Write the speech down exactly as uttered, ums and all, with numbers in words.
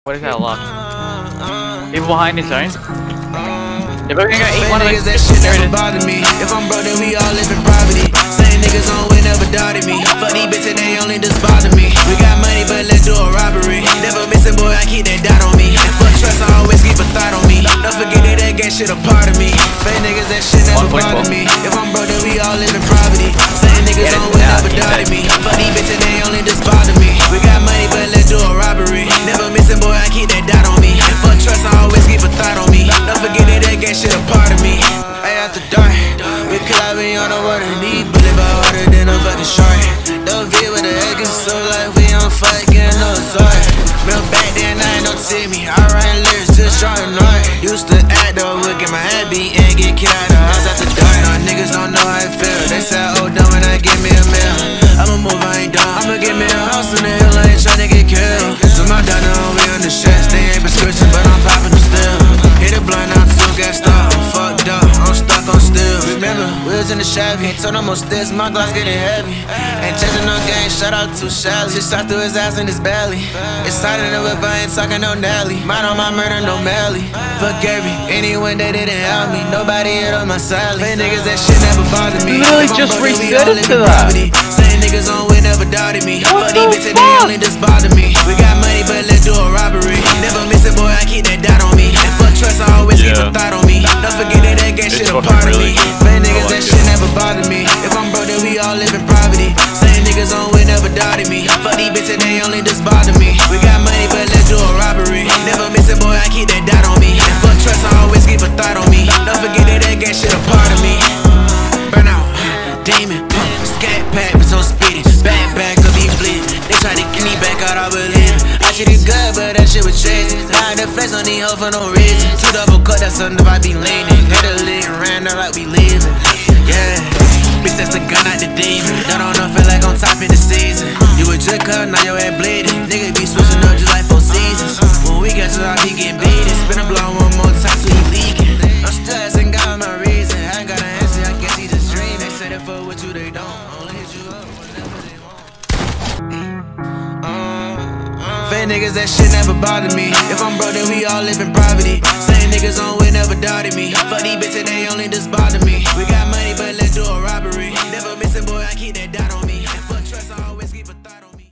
What is that lock? People behind his zone. They're both gonna go eat one of those. That shit never bothered me. If I'm broke, then we all live in poverty. Same niggas on way never doubted me. Fuck these bitches, they only just bother me. We got money, but let's do a robbery. Never missing, boy, I keep that dot on me. And fuck trust, I always keep a thought on me. Don't forget that that gang shit a part of me. Fake niggas, that shit never bothered me. If I'm broke, then we all live in poverty. Same niggas on way never doubted me. Fuck these bitches, they only just bother me. We got money, but let's do a robbery. Never missing, boy, I keep that dot on me. And fuck trust, I always keep a thought on me. Don't forget that that gang shit a part of me. I after dark, we collab on the water, need bullet by harder than a fucking shark. No V with the egg, so like we on fight, getting no sorry. Real back then, I ain't no see me. I write lyrics just trying hard. Used to act though, would get my head beat and get kicked out the house after dark. Now niggas don't know how it feel. They say oh dumb and I give me a meal. I'ma move, I ain't dumb. I'ma get me a house in the hill, I ain't tryna get killed. So my diner, we on the stress. They ain't prescription, but I'm popping them still. Hit a blind out, two gas stop. I'm fucked up, I'm stuck on still. Remember, we was in the Chevy, turn on more sticks, my glass getting heavy. Ain't changing no game, shout out to Shelly. Just shot through his ass in his belly. Excited to whip, I ain't talking no Nelly. Mind on my murder, no Melly. Fuck every, anyone they didn't help me. Nobody hit on my salary. Fake niggas, that shit never bothered me. Literally just resetted to that. Same niggas on way never doubted me. Fuck these bitches, they only just bother me. We got money, but let's do a robbery. Never miss it, boy, I keep that dot on me. And fuck trust, I always keep a thought on me. Don't forget that that gang shit a part of me. Fake niggas, that shit never bothered me. If I'm broke, then we all live in poverty. Same niggas on way never doubted me. Fuck these bitches, they only just bother me. We got money, but let's do a robbery. Never miss it, boy, I keep that dot on me. And fuck trust, I always keep a thought on me. Don't forget that that gang shit a part of me. Burn out, demon, uh, scat pack, but so speedy. Back, back, up, be bleeding. They try to get me back out, I believe it. I shit is good, but that shit was chasing. I had to flex on these hoes for no reason. Two double cut, that's something if I be leaning. Hit a lick and ran out like we leaving. Yeah, bitch, that's the gun, not the demon. Don't know, feel like on top of the season. You a drip cut, now your head bleeding. Nigga be switching up just like four seasons. When we get to I be getting beaten. Spin a blow one more time so he leaking. I'm still asking God my reason. I ain't got an answer, I guess he just dream. They say they fuck with you, they don't. Only hit you up whenever they want. Fake niggas, that shit never bothered me. If I'm broke, then we all live in poverty. Same niggas on way never doubted me. Fuck these bitches, they only just bother me.